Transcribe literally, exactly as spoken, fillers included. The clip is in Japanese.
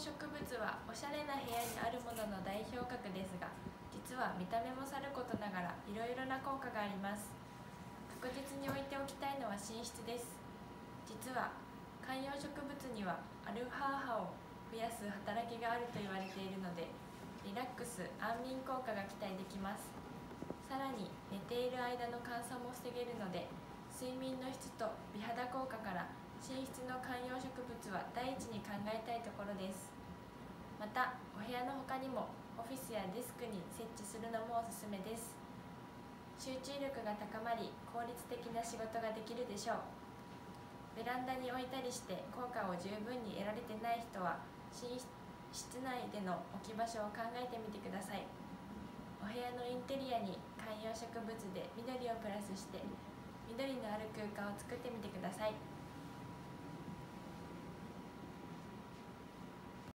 植物はおしゃれな部屋にあるものの代表格ですが、実は見た目もさることながらいろいろな効果があります。確実に置いておきたいのは寝室です。実は観葉植物にはアルファ波を増やす働きがあると言われているので、リラックス・安眠効果が期待できます。さらに寝ている間の乾燥も防げるので、睡眠の質と美肌効果から寝室の観葉植物は第一に考えたいところです。またお部屋の他にもオフィスやデスクに設置するのもおすすめです。集中力が高まり効率的な仕事ができるでしょう。ベランダに置いたりして効果を十分に得られてない人は、寝室内での置き場所を考えてみてください。お部屋のインテリアに観葉植物で緑をプラスして緑のある空間を作ってみてください。